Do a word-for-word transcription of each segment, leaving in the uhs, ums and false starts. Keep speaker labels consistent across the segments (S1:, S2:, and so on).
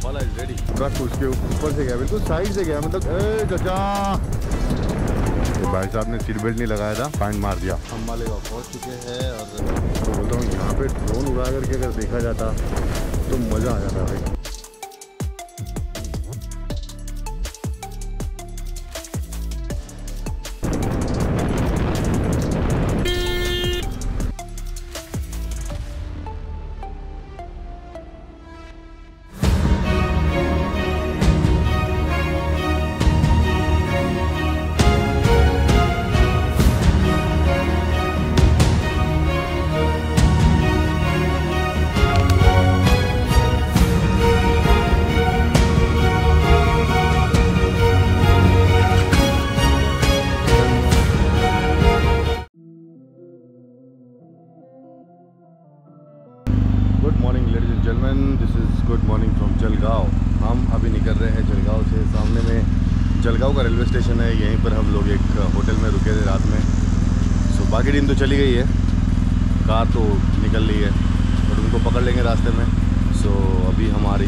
S1: Ambala is ready.
S2: Truck उसके ऊपर से गया, बिल्कुल साइड से गया, मतलब ए चाचा। तो भाई साहब ने सीट बेल्ट नहीं लगाया था, फाइन मार दिया।
S1: अम्बाले का पहुंच चुके हैं और
S2: तो बोलता हूँ यहाँ पे ड्रोन उड़ा करके अगर देखा जाता तो मज़ा आ जाता भाई। Good morning ladies and gentleman, this is good morning from Jalgaon. हम अभी निकल रहे हैं जलगांव से। सामने में जलगांव का रेलवे स्टेशन है, यहीं पर हम लोग एक होटल में रुके थे रात में। सो बाकी टीम तो चली गई है, कार तो निकल रही है और उनको पकड़ लेंगे रास्ते में। सो अभी हमारी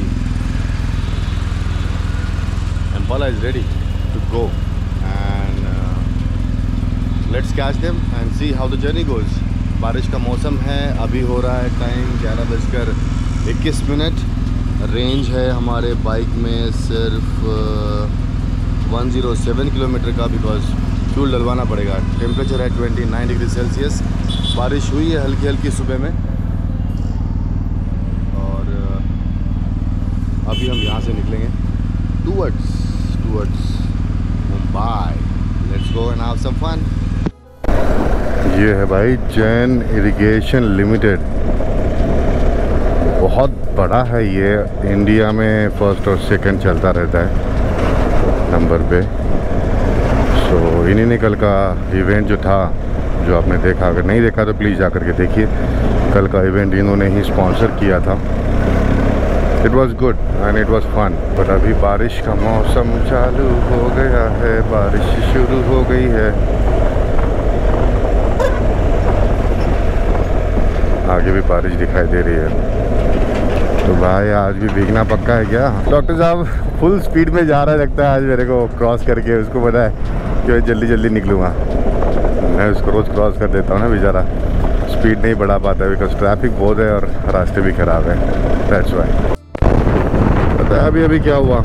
S2: Ambala is ready to go and let's catch them and see how the journey goes. बारिश का मौसम है, अभी हो रहा है टाइम ग्यारह बजकर इक्कीस मिनट। रेंज है हमारे बाइक में सिर्फ वन ज़ीरो सेवन किलोमीटर का, बिकॉज फ्यूल डलवाना पड़ेगा। टेम्परेचर है उनतीस डिग्री सेल्सियस। बारिश हुई है हल्की हल्की सुबह में और अभी हम यहाँ से निकलेंगे towards towards Mumbai. Let's go and have some fun. ये है भाई जैन इरिगेशन लिमिटेड, बहुत बड़ा है ये। इंडिया में फर्स्ट और सेकंड चलता रहता है नंबर पे। सो इन्हीं ने कल का इवेंट जो था, जो आपने देखा, अगर नहीं देखा तो प्लीज़ जा कर के देखिए। कल का इवेंट इन्होंने ही स्पॉन्सर किया था। It was good and it was fun. But अभी बारिश का मौसम चालू हो गया है, बारिश शुरू हो गई है। आगे भी बारिश दिखाई दे रही है। तो भाई आज भी भीगना पक्का है क्या? डॉक्टर साहब फुल स्पीड में जा रहा है लगता है आज मेरे को, क्रॉस करके। उसको पता है कि मैं जल्दी जल्दी निकलूँगा। मैं उसको रोज़ क्रॉस कर देता हूँ ना, बेचारा स्पीड नहीं बढ़ा पाता है बिकॉज ट्रैफिक बहुत है और रास्ते भी ख़राब है। That's why. पता है अभी अभी क्या हुआ?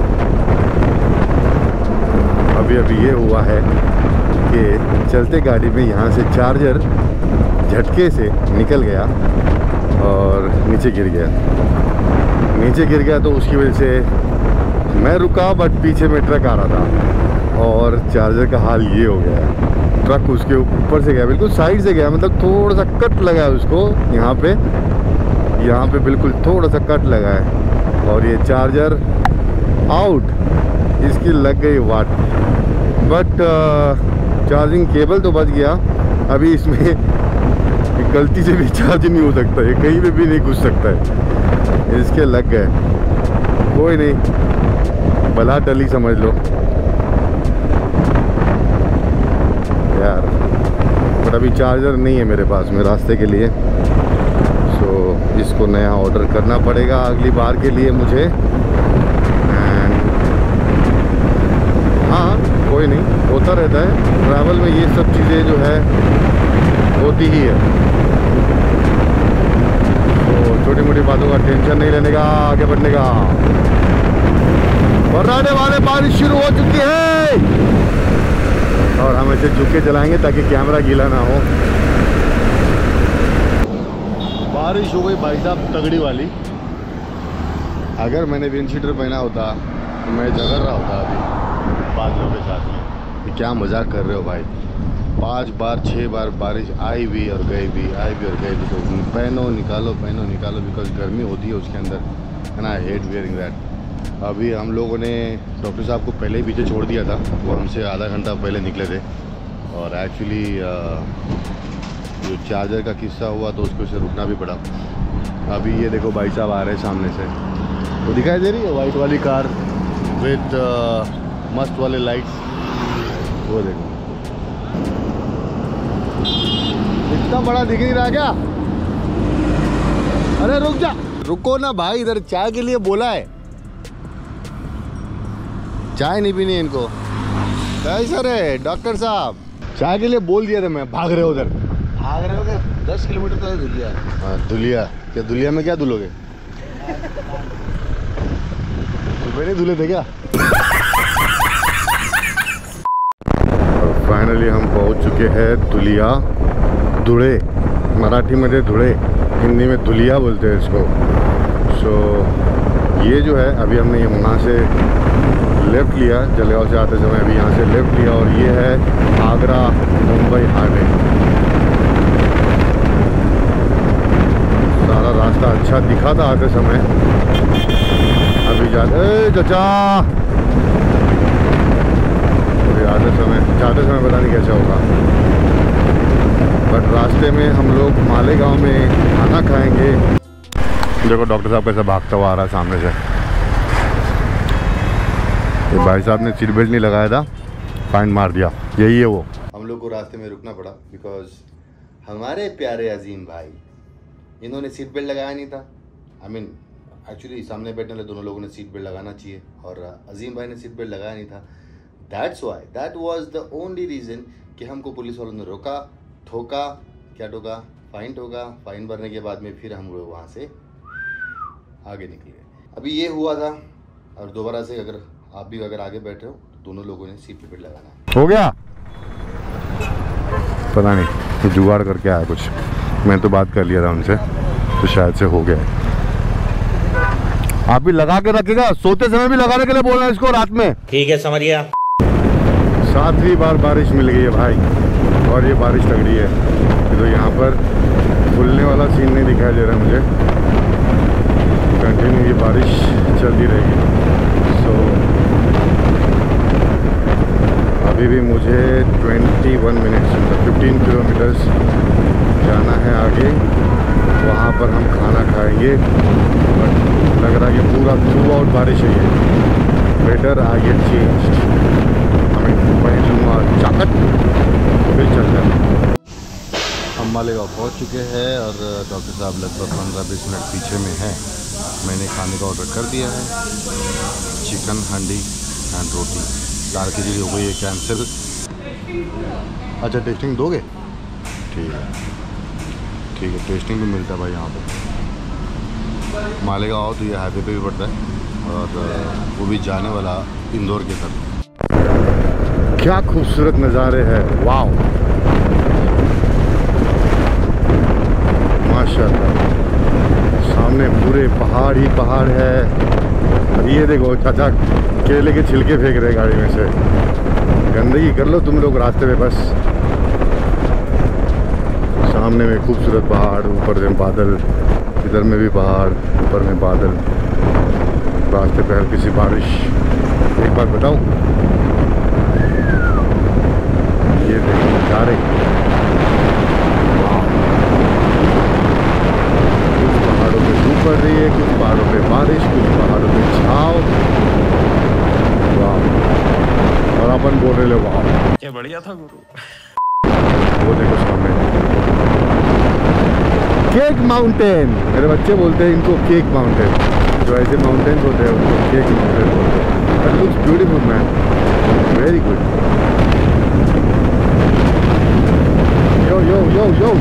S2: अभी अभी ये हुआ है कि चलते गाड़ी में यहाँ से चार्जर झटके से निकल गया और नीचे गिर गया। नीचे गिर गया तो उसकी वजह से मैं रुका, बट पीछे में ट्रक आ रहा था और चार्जर का हाल ये हो गया। ट्रक उसके ऊपर से गया, बिल्कुल साइड से गया, मतलब थोड़ा सा कट लगा है उसको यहाँ पे, यहाँ पे बिल्कुल थोड़ा सा कट लगा है और ये चार्जर आउट, इसकी लग गई वाट। बट चार्जिंग केबल तो बच गया। अभी इसमें गलती से भी चार्ज नहीं हो सकता, ये कहीं पे भी नहीं घुस सकता है। इसके लग गए, कोई नहीं, भला टली समझ लो यार। बट अभी चार्जर नहीं है मेरे पास में रास्ते के लिए। सो इसको नया ऑर्डर करना पड़ेगा अगली बार के लिए मुझे। एंड हाँ कोई नहीं, होता रहता है ट्रैवल में, ये सब चीज़ें जो है होती ही है। तो छोटी मोटी बातों का टेंशन नहीं लेने का, आगे बढ़ने का। बरसाने वाले बारिश शुरू हो चुकी है और हम ऐसे झुक के चलाएंगे ताकि कैमरा गीला ना हो। बारिश हो गई भाई साहब तगड़ी वाली। अगर मैंने विंड शीटर पहना होता तो मैं जगह रहा होता अभी बादलों के साथ में। क्या मजाक कर रहे हो भाई? पांच बार छः बार बारिश आई भी और गई भी, आई भी और गई भी। तो पहनो निकालो पहनो निकालो, बिकॉज गर्मी होती है उसके अंदर and I hate wearing that. अभी हम लोगों ने डॉक्टर साहब को पहले ही पीछे छोड़ दिया था, वो हमसे आधा घंटा पहले निकले थे। और एक्चुअली जो चार्जर का किस्सा हुआ तो उसको से रुकना भी पड़ा। अभी ये देखो भाई साहब आ रहे हैं सामने से, वो दिखाई दे रही है वाइट वाली कार विद मस्त वाले लाइट्स, वो देखो। इतना बड़ा दिख नहीं रहा क्या? अरे रुक जा, रुको ना भाई, इधर चाय के लिए बोला है। चाय नहीं पीनी इनको। कैसा रे डॉक्टर साहब, चाय के लिए बोल दिया था मैं, भाग रहे हो उधर।
S1: भाग रहे हो क्या? दस किलोमीटर तो है धुलिया।
S2: हाँ धुलिया, क्या धुलिया में क्या धुलोगे? सुबह नहीं धुले थे क्या? फाइनली हम पहुंच चुके हैं धुलिया, धुले, मराठी में धुले, हिंदी में धुलिया बोलते हैं इसको। सो so, ये जो है अभी हमने वहाँ से लेफ़्ट लिया, जलगांव से आते समय अभी यहाँ से लेफ़्ट लिया, और ये है आगरा मुंबई हाईवे। सारा रास्ता अच्छा दिखा था आते समय। अभी जाते चाचा अभी आते समय जाते समय पता नहीं कैसा होगा, बट रास्ते में हम लोग मालेगांव में खाना खाएंगे। देखो डॉक्टर साहब कैसे भागता हुआ आ रहा है सामने से। ये भाई साहब ने सीट बेल्ट नहीं लगाया था, फाइन मार दिया, यही है वो। हम लोग को रास्ते में रुकना पड़ा बिकॉज हमारे प्यारे अजीम भाई, इन्होंने सीट बेल्ट लगाया नहीं था। आई मीन एक्चुअली सामने बैठने वाले दोनों लोगों ने सीट बेल्ट लगाना चाहिए, और अजीम भाई ने सीट बेल्ट लगाया नहीं था। That's why, that was the only reason कि हमको पुलिस वालों ने रोका, ठोका, क्या ठोका, फाइन ठोका। फाइन भरने के बाद में फिर हम लोग वहाँ से आगे निकले। अभी ये हुआ था, और दोबारा से अगर आप भी अगर आगे बैठे हो तो दोनों लोगों ने सीट बेल्ट लगाना है। हो गया? पता नहीं, जुगाड़ करके आया कुछ। मैं तो बात कर लिया था उनसे, तो शायद से हो गया। आप भी लगा के रखेगा, सोते समय भी लगाने के लिए बोलना है इसको रात में।
S3: ठीक है, समझ गया।
S2: सातवीं बार बारिश मिल गई है भाई, और ये बारिश तगड़ी है। तो यहाँ पर खुलने वाला सीन नहीं दिखाई दे रहा मुझे, कंटिन्यू ये बारिश चलती रहेगी। सो अभी भी मुझे इक्कीस मिनट्स मतलब पंद्रह किलोमीटर्स जाना है आगे, वहाँ पर हम खाना खाएंगे। बट लग रहा है कि पूरा थ्रू आउट बारिश है ये। बेटर आई गेट चेंज्ड, हमें पहन लूँगा जैकेट, फिर चल जाए। हम मालेगांव पहुँच चुके हैं, और डॉक्टर साहब लगभग पंद्रह बीस मिनट पीछे में हैं। मैंने खाने का ऑर्डर कर दिया है, चिकन हांडी एंड रोटी। दाल खिचड़ी हो गई है कैंसिल। अच्छा टेस्टिंग दोगे? ठीक है ठीक है, टेस्टिंग भी मिलता है भाई यहाँ पे। मालेगांव आओ तो ये हाईवे पे भी पड़ता है, और वो भी जाने वाला इंदौर के तरफ। क्या खूबसूरत नज़ारे हैं, वाह माशाल्लाह। सामने पूरे पहाड़ ही पहाड़ है। ये देखो चाचा केले के छिलके फेंक रहे गाड़ी में से। गंदगी कर लो तुम लोग रास्ते में बस। सामने में खूबसूरत पहाड़, ऊपर से बादल, इधर में भी पहाड़, ऊपर में बादल, रास्ते पे हल्की सी बारिश। एक बात बताऊं, ये देखो नज़ारे, कुछ पहाड़ों पे धूप पड़ रही है, कुछ पहाड़ों पे बारिश, कुछ पहाड़ों पे छाव। वाह, और अपन बोल रहे वाह
S3: क्या बढ़िया था गुरु।
S2: वो देखो सामने केक माउंटेन, मेरे बच्चे बोलते हैं इनको केक माउंटेन। जो ऐसे माउंटेन्स होते हैं उनको केक माउंटेन बोलते हैं। That looks beautiful man, very good. Yo yo yo yo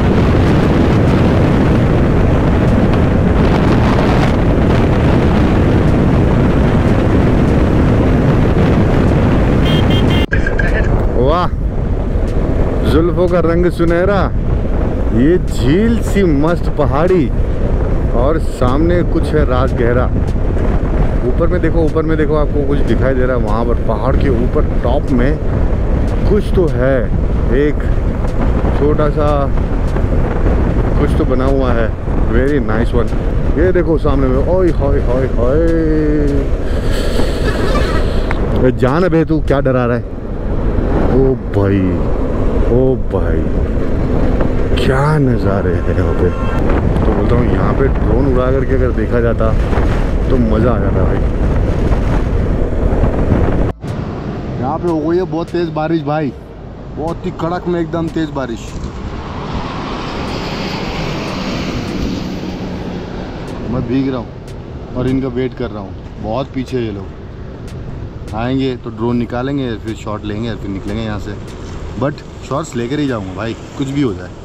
S2: वाह, जुल्फों का रंग सुनहरा, ये झील सी मस्त पहाड़ी, और सामने कुछ है रात गहरा। ऊपर में देखो, ऊपर में देखो, आपको कुछ दिखाई दे रहा है वहाँ पर पहाड़ के ऊपर टॉप में कुछ तो है, एक छोटा सा कुछ तो बना हुआ है, वेरी नाइस वन। ये देखो सामने में, ओए हाय हाय हाय, जान बे तू क्या डरा रहा है? ओ भाई, ओ भाई, क्या नज़ारे हैं यहाँ पे। तो बोलता हूँ यहाँ पे ड्रोन उड़ा करके अगर देखा जाता तो मज़ा आ जाता भाई। यहाँ पे हो गई है बहुत तेज़ बारिश भाई, बहुत ही कड़क में एकदम तेज़ बारिश। मैं भीग रहा हूँ और इनका वेट कर रहा हूँ, बहुत पीछे ये लोग। आएंगे तो ड्रोन निकालेंगे, फिर शॉट लेंगे, फिर निकलेंगे यहाँ से। बट शॉट्स लेकर ही जाऊँगा भाई, कुछ भी हो जाए।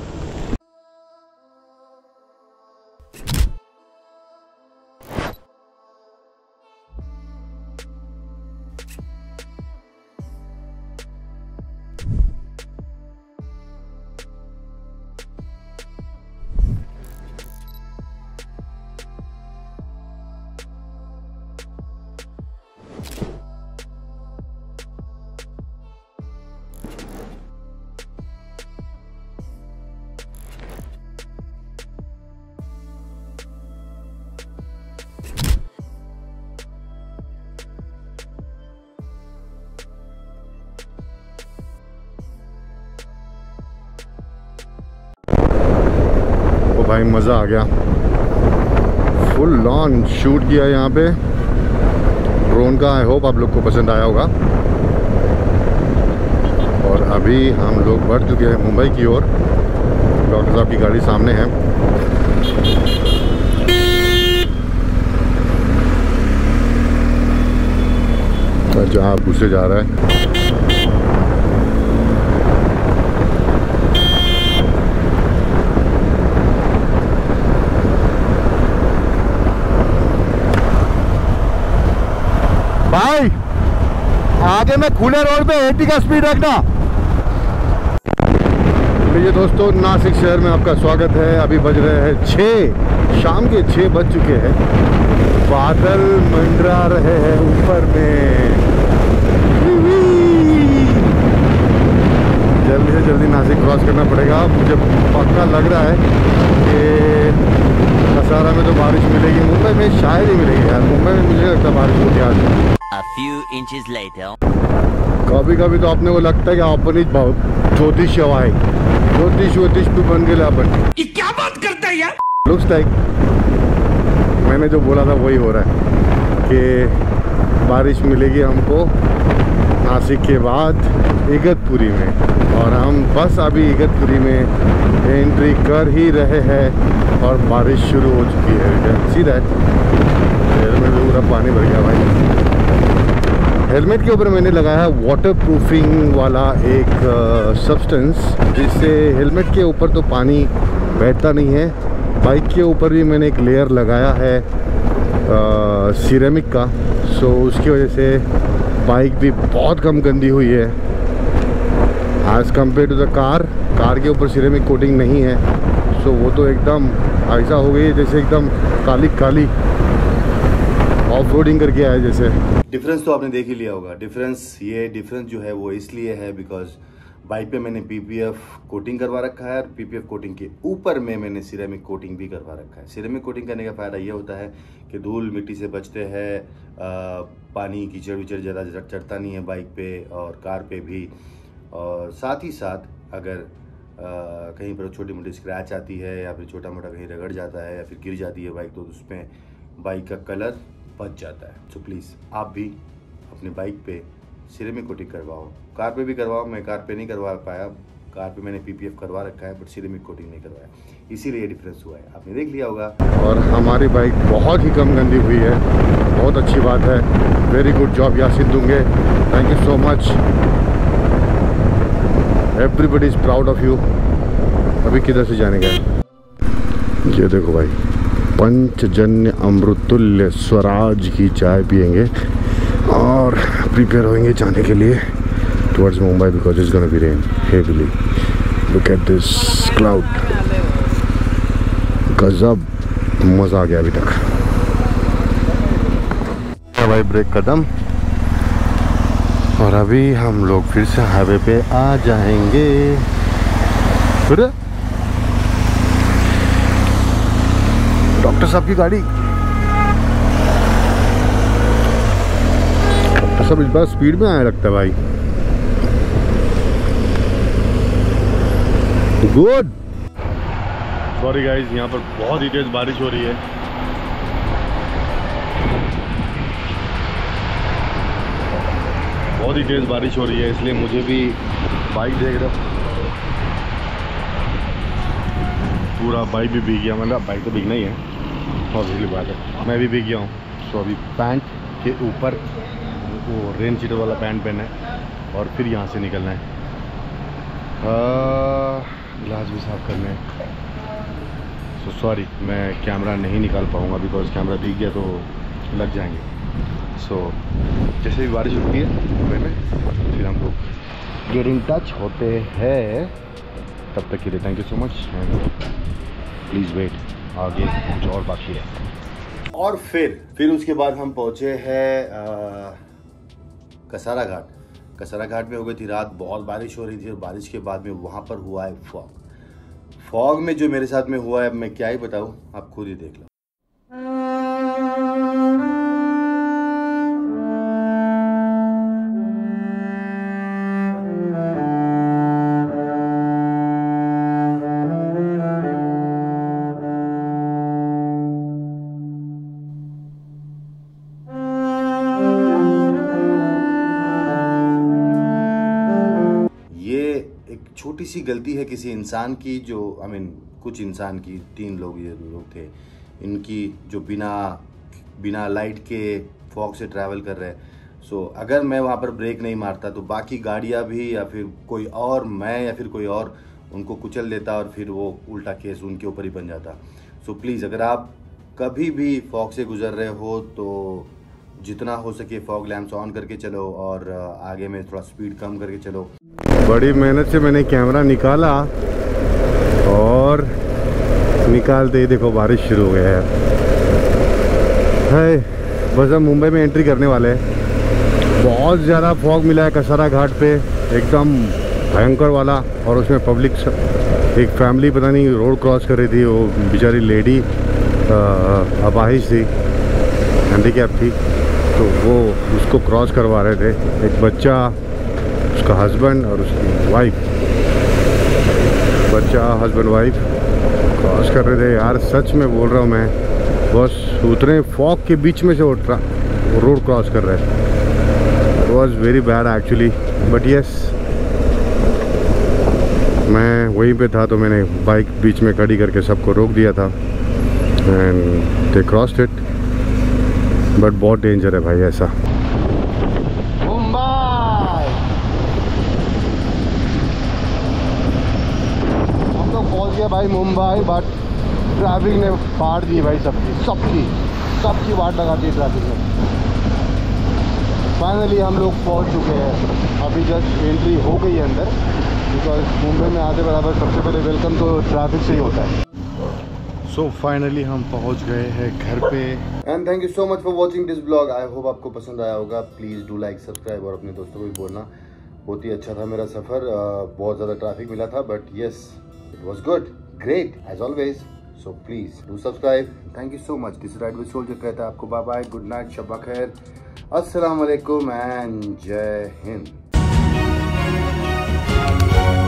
S2: भाई मज़ा आ गया, फुल लॉन शूट किया यहाँ पे ड्रोन का। आई होप आप लोग को पसंद आया होगा। और अभी हम लोग बढ़ चुके हैं मुंबई की ओर। डॉक्टर साहब की गाड़ी सामने है। तो जहाँ घुसे जा रहा है। भाई आगे में खुले रोड पे अस्सी का स्पीड रखना। ये दोस्तों, नासिक शहर में आपका स्वागत है। अभी बज रहे हैं छः, शाम के छः बज चुके हैं। बादल मंडरा रहे हैं ऊपर में। जल्दी से जल्दी नासिक क्रॉस करना पड़ेगा। मुझे पक्का लग रहा है कि कसारा में तो बारिश मिलेगी, मुंबई में शायद ही मिलेगी यार। मुंबई में मुझे लगता है बारिश होती है।
S3: A few inches later.
S2: कभी कभी तो अपने को लगता है कि अपन ही ज्योतिष हवाई ज्योतिष ज्योतिष भी बन गए अपन।
S3: ये क्या बात करता है यार?
S2: लुक्स लाइक मैंने जो बोला था वही हो रहा है कि बारिश मिलेगी हमको नासिक के बाद इगतपुरी में। और हम बस अभी इगतपुरी में एंट्री कर ही रहे हैं और बारिश शुरू हो चुकी है। सीधा हेलमेट में पूरा पानी भर गया भाई। हेलमेट के ऊपर मैंने लगाया है वाटर प्रूफिंग वाला एक सब्सटेंस, जिससे हेलमेट के ऊपर तो पानी बहता नहीं है। बाइक के ऊपर भी मैंने एक लेयर लगाया है सिरेमिक का, सो उसकी वजह से बाइक भी बहुत कम गंदी हुई है as compare to the car. Car के ऊपर सिरेमिक कोटिंग नहीं है, सो वो तो एकदम ऐसा हो गई है जैसे एकदम काली काली ऑफ रोडिंग करके आया जैसे। डिफरेंस तो आपने देख ही लिया होगा। डिफरेंस ये डिफरेंस जो है वो इसलिए है बिकॉज बाइक पे मैंने पीपीएफ कोटिंग करवा रखा है और पीपीएफ कोटिंग के ऊपर में मैंने सिरेमिक कोटिंग भी करवा रखा है। सिरेमिक कोटिंग करने का फ़ायदा ये होता है कि धूल मिट्टी से बचते हैं, पानी कीचड़ विचड़ ज़्यादा चढ़ता नहीं है बाइक पे और कार पे भी। और साथ ही साथ अगर आ, कहीं पर छोटी मोटी स्क्रैच आती है या फिर छोटा मोटा कहीं रगड़ जाता है या फिर गिर जाती है बाइक, तो उसमें बाइक का कलर बच जाता है। सो प्लीज़ आप भी अपने बाइक पे सिरेमिक कोटिंग करवाओ। कार पे भी करवाओ। मैं कार पे नहीं करवा पाया, कार पे मैंने पीपीएफ करवा रखा है बट सिरेमिक कोटिंग नहीं करवाया, इसीलिए ये डिफरेंस हुआ है। आपने देख लिया होगा। और हमारी बाइक बहुत ही कम गंदी हुई है, बहुत अच्छी बात है। वेरी गुड जॉब यासिन दूंगे, thank you so much. Everybody is proud of you. अभी किधर से जाने का है? ये देखो भाई, पंचजन्य अमृतुल्य स्वराज की चाय पियेंगे और प्रिपेयर होंगे जाने के लिए towards Mumbai because it's gonna be rain heavily. Look at this cloud, गजब मज़ा आ गया अभी तक। भाई ब्रेक कदम, और अभी हम लोग फिर से हाईवे पे आ जाएंगे। फिर डॉक्टर साहब की गाड़ी, डॉक्टर साहब इस बार स्पीड में आने लगता है भाई। गुड। सॉरी गाइस, यहाँ पर बहुत ही तेज बारिश हो रही है। बहुत ही तेज बारिश हो रही है, इसलिए मुझे भी बाइक देख रहा पूरा बाइक भी भीग गया। मतलब बाइक तो भीगना ही है, ऑब्वियसली बात है। मैं भी भीग गया हूँ। सो अभी पैंट के ऊपर वो रेन चीटर वाला पैंट पहना है और फिर यहाँ से निकलना है। ग्लास भी साफ करना है। सो so, सॉरी मैं कैमरा नहीं निकाल पाऊँगा बिकॉज कैमरा भीग गया तो लग जाएंगे। सो so, जैसे भी बारिश होती है मुंबई में फिर हम लोग गेट इन टच होते हैं। तब तक के लिए thank you so much and please wait, आगे कुछ और बाकी है। और फिर फिर उसके बाद हम पहुँचे हैं कसारा घाट। कसारा घाट में हो गई थी रात, बहुत बारिश हो रही थी और बारिश के बाद में वहाँ पर हुआ है फॉग। फॉग में जो मेरे साथ में हुआ है अब मैं क्या ही बताऊँ, आप खुद ही देख लो। छोटी सी गलती है किसी इंसान की, जो आई मीन कुछ इंसान की, तीन लोग ये लोग थे, इनकी जो बिना बिना लाइट के फॉग से ट्रैवल कर रहे हैं। सो so, अगर मैं वहाँ पर ब्रेक नहीं मारता तो बाकी गाड़ियाँ भी या फिर कोई और, मैं या फिर कोई और उनको कुचल देता और फिर वो उल्टा केस उनके ऊपर ही बन जाता। सो so, प्लीज़ अगर आप कभी भी फॉग से गुजर रहे हो तो जितना हो सके फॉग लैम्प्स ऑन करके चलो और आगे में थोड़ा स्पीड कम करके चलो। बड़ी मेहनत से मैंने कैमरा निकाला और निकालते ही देखो बारिश शुरू हो गया है। है बस हम मुंबई में एंट्री करने वाले हैं। बहुत ज़्यादा फॉग मिला है कसारा घाट पे, एकदम भयंकर वाला। और उसमें पब्लिक, एक फैमिली पता नहीं रोड क्रॉस कर रही थी, वो बेचारी लेडी अपाहिज थी, हैंडीकैप थी, तो वो उसको क्रॉस करवा रहे थे। एक बच्चा, उसका हस्बैंड और उसकी वाइफ, बच्चा हस्बैंड वाइफ क्रॉस कर रहे थे। यार सच में बोल रहा हूँ मैं, बस उतने फॉग के बीच में से वो रोड क्रॉस कर रहे हैं। It was very bad actually, but yes मैं वहीं पे था तो मैंने बाइक बीच में खड़ी करके सबको रोक दिया था and they crossed it. But बहुत डेंजर है भाई ऐसा। भाई मुंबई, बट ट्रैफिक ने फाड़ दी भाई सबकी सबकी सबकी वाट लगा दी ट्रैफिक ने। फाइनली हम लोग पहुंच चुके हैं, अभी जस्ट एंट्री हो गई है अंदर, बिकॉज मुंबई में आते बराबर सबसे पहले वेलकम तो ट्रैफिक से ही होता है। सो फाइनली हम पहुंच गए हैं घर पे and thank you so much for watching this blog. I hope आपको पसंद आया होगा। प्लीज़ डू लाइक, सब्सक्राइब और अपने दोस्तों को भी बोलना। बहुत ही अच्छा था मेरा सफ़र, बहुत ज़्यादा ट्रैफिक मिला था but yes it was good, great as always. So please do subscribe. Thank you so much. This is Ride with Soldier कहता है आपको बाय बाय, गुड नाइट, शब्बा खैर, अस्सलाम वालेकुम एंड जय हिंद।